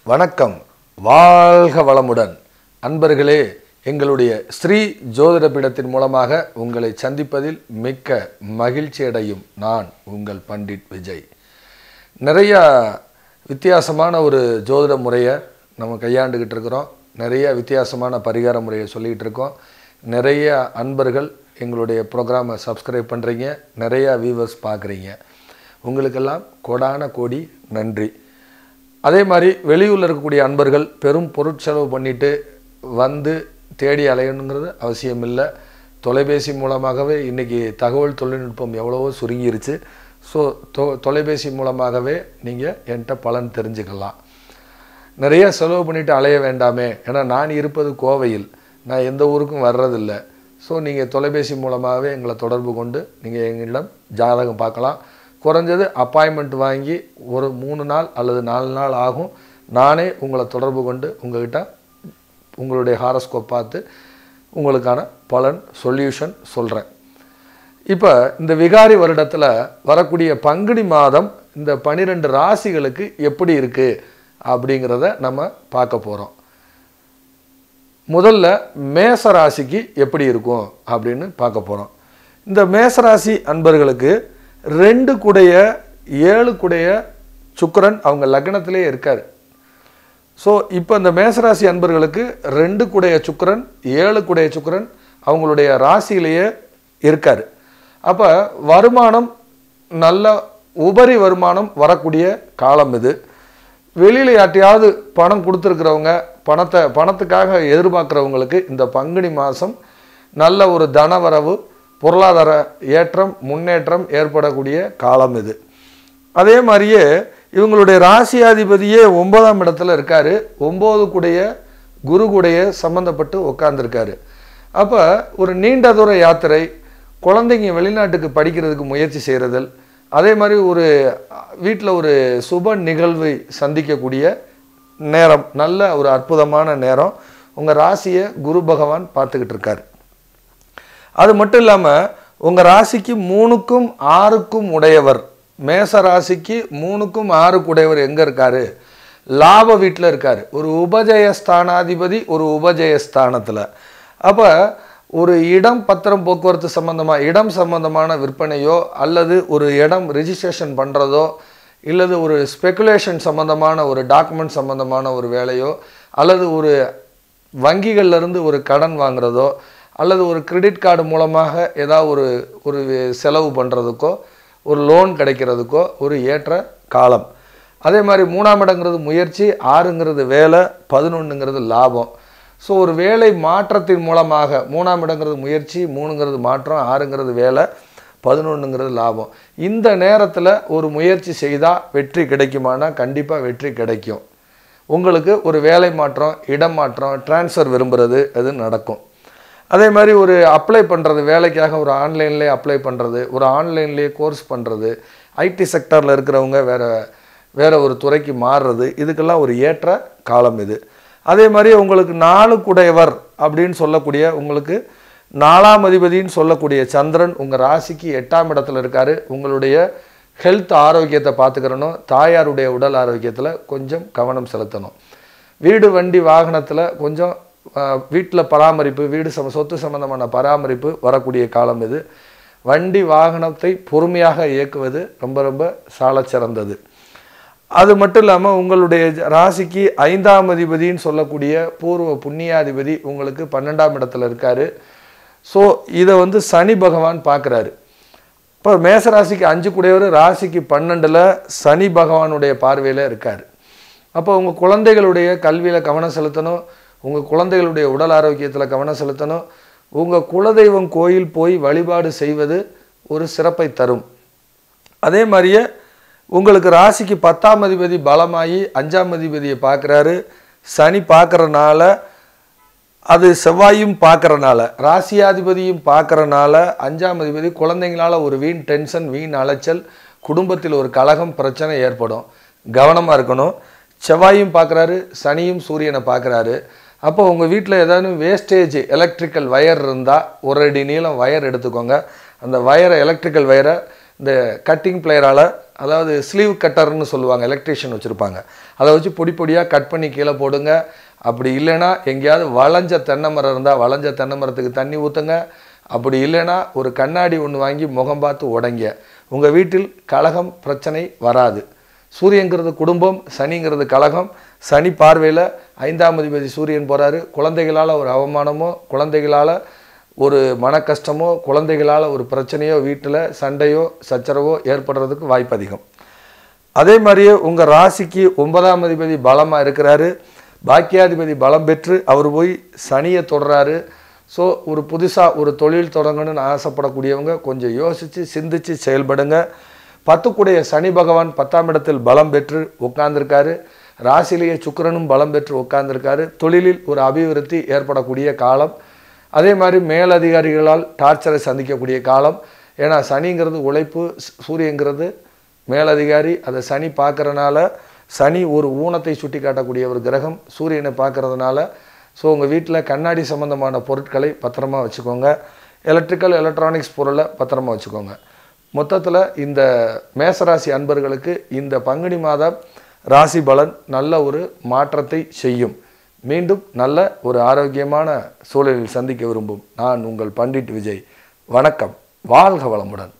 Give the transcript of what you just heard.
வணக்கம், வாழ்க வளமுடன். அன்பர்களே, எங்களுடைய ஸ்ரீ ஜோதிட பீடத்தின் மூலமாக உங்களை சந்திப்பதில் மிக்க மகிழ்ச்சி அடையும் நான் உங்கள் பண்டிட் விஜய். நிறைய வித்தியாசமான ஒரு ஜோதிட முறையை நம்ம கையாண்டுக்கிட்டு இருக்கிறோம். நிறைய வித்தியாசமான பரிகார முறையை சொல்லிகிட்டு இருக்கோம். நிறைய அன்பர்கள் எங்களுடைய ப்ரோக்ராமை சப்ஸ்கிரைப் பண்ணுறீங்க, நிறையா வியூவர்ஸ் பார்க்குறீங்க. உங்களுக்கெல்லாம் கோடான கோடி நன்றி. அதே மாதிரி வெளியூரில் இருக்கக்கூடிய அன்பர்கள் பெரும் பொருட்செலவு பண்ணிவிட்டு வந்து தேடி அலையணுங்கிறது அவசியம் இல்லை. தொலைபேசி மூலமாகவே இன்றைக்கி தகவல் தொழில்நுட்பம் எவ்வளவோ சுருங்கிருச்சு. ஸோ தொலைபேசி மூலமாகவே நீங்கள் என்கிட்ட பலன் தெரிஞ்சுக்கலாம். நிறைய செலவு பண்ணிவிட்டு அலைய வேண்டாமே, ஏன்னா நான் இருப்பது கோவையில், நான் எந்த ஊருக்கும் வர்றதில்லை. ஸோ நீங்கள் தொலைபேசி மூலமாகவே எங்களை தொடர்பு கொண்டு நீங்கள் எங்களிடம் ஜாதகம் பார்க்கலாம். குறைஞ்சது அப்பாயின்மெண்ட் வாங்கி ஒரு 3 நாள் அல்லது 4 நாள் ஆகும். நானே உங்களை தொடர்பு கொண்டு உங்கள்கிட்ட உங்களுடைய ஹாரோஸ்கோப் பார்த்து உங்களுக்கான பலன் சொல்யூஷன் சொல்கிறேன். இப்போ இந்த விகாரி வருடத்தில் வரக்கூடிய பங்குனி மாதம் இந்த 12 ராசிகளுக்கு எப்படி இருக்குது அப்படிங்கிறத நம்ம பார்க்க போகிறோம். முதல்ல மேச ராசிக்கு எப்படி இருக்கும் அப்படின்னு பார்க்க போகிறோம். இந்த மேசராசி அன்பர்களுக்கு 2 கூடைய 7 கூடைய சுக்கிரன் அவங்க லக்னத்திலே இருக்கார். ஸோ இப்போ இந்த மேசராசி அன்பர்களுக்கு 2 கூடைய சுக்கிரன் 7 கூடைய சுக்கிரன் அவங்களுடைய ராசியிலேயே இருக்கார். அப்போ வருமானம் நல்ல உபரி வருமானம் வரக்கூடிய காலம் இது. வெளியில் யார்ட்டையாவது பணம் கொடுத்துருக்கிறவங்க, பணத்துக்காக எதிர்பார்க்குறவங்களுக்கு இந்த பங்குனி மாதம் நல்ல ஒரு தனவரவு, பொருளாதார ஏற்றம், முன்னேற்றம் ஏற்படக்கூடிய காலம் இது. அதே மாதிரியே இவங்களுடைய ராசியாதிபதியே 9ஆம் இடத்துல இருக்கார். 9 கூடைய குரு கூடைய சம்மந்தப்பட்டு உட்கார்ந்துருக்காரு. அப்போ ஒரு நீண்ட தூர யாத்திரை, குழந்தைங்க வெளிநாட்டுக்கு படிக்கிறதுக்கு முயற்சி செய்கிறதல், அதே மாதிரி ஒரு வீட்டில் ஒரு சுப நிகழ்வை சந்திக்கக்கூடிய நேரம், நல்ல ஒரு அற்புதமான நேரம். உங்கள் ராசியை குரு பகவான் பார்த்துக்கிட்டு இருக்கார். அது மட்டும் இல்லாமல் உங்கள் ராசிக்கு 3க்கும் 6க்கும் உடையவர், மேச ராசிக்கு 3க்கும் 6க்கும் உடையவர் எங்கே இருக்கார்? லாப வீட்டில் இருக்கார். ஒரு உபஜயஸ்தானாதிபதி ஒரு உபஜயஸ்தானத்தில். அப்போ ஒரு இடம் பத்திரம் போக்குவரத்து சம்பந்தமாக, இடம் சம்பந்தமான விற்பனையோ அல்லது ஒரு இடம் ரிஜிஸ்ட்ரேஷன் பண்ணுறதோ இல்லது ஒரு ஸ்பெகுலேஷன் சம்பந்தமான ஒரு டாக்குமெண்ட் சம்பந்தமான ஒரு வேலையோ அல்லது ஒரு வங்கிகள்லேருந்து ஒரு கடன் வாங்குறதோ அல்லது ஒரு கிரெடிட் கார்டு மூலமாக ஏதாவது ஒரு செலவு பண்ணுறதுக்கோ ஒரு லோன் கிடைக்கிறதுக்கோ ஒரு ஏற்ற காலம். அதே மாதிரி 3ஆம் இடங்கிறது முயற்சி, 6ங்கிறது வேலை, 11ங்கிறது லாபம். ஸோ ஒரு வேலை மாற்றத்தின் மூலமாக 3ஆம் இடங்கிறது முயற்சி, 3ங்கிறது மாற்றம், 6ங்கிறது வேலை, 11ங்கிறது லாபம். இந்த நேரத்தில் ஒரு முயற்சி செய்தால் வெற்றி கிடைக்குமானா கண்டிப்பாக வெற்றி கிடைக்கும். உங்களுக்கு ஒரு வேலை மாற்றம், இடம் மாற்றம், டிரான்ஸ்ஃபர் விரும்புகிறது அது நடக்கும். அதே மாதிரி ஒரு அப்ளை பண்ணுறது, வேலைக்காக ஒரு ஆன்லைன்லேயே அப்ளை பண்ணுறது, ஒரு ஆன்லைன்லேயே கோர்ஸ் பண்ணுறது, ஐடி செக்டரில் இருக்கிறவங்க வேறு ஒரு துறைக்கு மாறுறது, இதுக்கெல்லாம் ஒரு ஏற்ற காலம் இது. அதே மாதிரி உங்களுக்கு 4 கூடையவர் அப்படின்னு சொல்லக்கூடிய, உங்களுக்கு 4ஆம் அதிபதினு சொல்லக்கூடிய சந்திரன் உங்கள் ராசிக்கு 8ஆம் இடத்துல இருக்கார். உங்களுடைய ஹெல்த் ஆரோக்கியத்தை பார்த்துக்கிறணும். தாயாருடைய உடல் ஆரோக்கியத்தில் கொஞ்சம் கவனம் செலுத்தணும். வீடு வண்டி வாகனத்தில் கொஞ்சம் வீட்டில் பராமரிப்பு, வீடு சொத்து சம்பந்தமான பராமரிப்பு வரக்கூடிய காலம் இது. வண்டி வாகனத்தை பொறுமையாக இயக்குவது ரொம்ப ரொம்ப சால சிறந்தது. அது மட்டும் இல்லாமல் உங்களுடைய ராசிக்கு 5ஆம் அதிபதினு சொல்லக்கூடிய பூர்வ புண்ணியாதிபதி உங்களுக்கு 12ஆம் இடத்துல இருக்கார். ஸோ இதை சனி பகவான் பார்க்குறாரு. இப்போ மேசராசிக்கு 5 கூடையவர் ராசிக்கு 12ல் சனி பகவானுடைய பார்வையில் இருக்கார். அப்போ உங்கள் குழந்தைகளுடைய கல்வியில் கவனம் செலுத்தணும், உங்கள் குழந்தைகளுடைய உடல் ஆரோக்கியத்தில் கவனம் செலுத்தணும். உங்கள் குலதெய்வம் கோயில் போய் வழிபாடு செய்வது ஒரு சிறப்பை தரும். அதே மாதிரியே உங்களுக்கு ராசிக்கு 10ஆம் அதிபதி பலமாகி 5ஆம் அதிபதியை பார்க்குறாரு. சனி பார்க்குறனால, அது செவ்வாயும் பார்க்குறனால, ராசியாதிபதியும் பார்க்குறனால 5ஆம் அதிபதி குழந்தைங்களால் ஒரு வீண் டென்ஷன், வீண் அலைச்சல், குடும்பத்தில் ஒரு கலகம், பிரச்சனை ஏற்படும். கவனமாக இருக்கணும். செவ்வாயும் பார்க்குறாரு, சனியும் சூரியனை பார்க்குறாரு. அப்போ உங்கள் வீட்டில் ஏதாவது வேஸ்டேஜ் எலக்ட்ரிக்கல் வயர் இருந்தால் 1 அடி நீளம் வயர் எடுத்துக்கோங்க. அந்த வயரை, எலக்ட்ரிக்கல் வயரை இந்த கட்டிங் பிளேயரால், அதாவது ஸ்லீவ் கட்டர்னு சொல்லுவாங்க, எலக்ட்ரீஷியன் வச்சுருப்பாங்க, அதை வச்சு பொடி பொடியாக கட் பண்ணி கீழே போடுங்க. அப்படி இல்லைன்னா எங்கேயாவது வளைஞ்ச தென்னை மரம் இருந்தால் வளைஞ்ச தென்னை மரத்துக்கு தண்ணி ஊற்றுங்க. அப்படி இல்லைன்னா ஒரு கண்ணாடி ஒன்று வாங்கி முகம் பார்த்து உடைங்க. உங்கள் வீட்டில் கலகம் பிரச்சனை வராது. சூரியங்கிறது குடும்பம், சனிங்கிறது கலகம். சனி பார்வையில் 5ஆம் அதிபதி சூரியன் போகிறாரு. குழந்தைகளால் ஒரு அவமானமோ, குழந்தைகளால் ஒரு மன கஷ்டமோ, குழந்தைகளால் ஒரு பிரச்சனையோ, வீட்டில் சண்டையோ சச்சரவோ ஏற்படுறதுக்கு வாய்ப்பு அதிகம். அதே மாதிரியே உங்கள் ராசிக்கு 9ஆம் அதிபதி பலமாக இருக்கிறாரு. பாக்கியாதிபதி பலம் பெற்று அவர் போய் சனியை தொடராரு. ஸோ ஒரு புதுசாக ஒரு தொழில் தொடங்கணும்னு ஆசைப்படக்கூடியவங்க கொஞ்சம் யோசித்து சிந்தித்து செயல்படுங்க. 10க்குடைய சனி பகவான் 10ஆம் இடத்தில் பலம் பெற்று உட்கார்ந்துருக்காரு. ராசிலேயே சுக்கிரனும் பலம் பெற்று உட்கார்ந்துருக்காரு. தொழிலில் ஒரு அபிவிருத்தி ஏற்படக்கூடிய காலம். அதே மாதிரி மேலதிகாரிகளால் டார்ச்சரை சந்திக்கக்கூடிய காலம். ஏன்னா சனிங்கிறது உழைப்பு, சூரியங்கிறது மேலதிகாரி. அதை சனி பார்க்குறனால, சனி ஒரு ஊனத்தை சுட்டி காட்டக்கூடிய ஒரு கிரகம், சூரியனை பார்க்கறதுனால. ஸோ உங்கள் வீட்டில் கண்ணாடி சம்மந்தமான பொருட்களை பத்திரமா வச்சுக்கோங்க. எலக்ட்ரிக்கல் எலக்ட்ரானிக்ஸ் பொருளை பத்திரமா வச்சுக்கோங்க. மொத்தத்தில் இந்த மேசராசி அன்பர்களுக்கு இந்த பங்குனி மாதம் ராசி பலன் நல்ல ஒரு மாற்றத்தை செய்யும். மீண்டும் நல்ல ஒரு ஆரோக்கியமான சூழலில் சந்திக்க விரும்பும் நான் உங்கள் பண்டிட் விஜய். வணக்கம். வாழ்க வளமுடன்.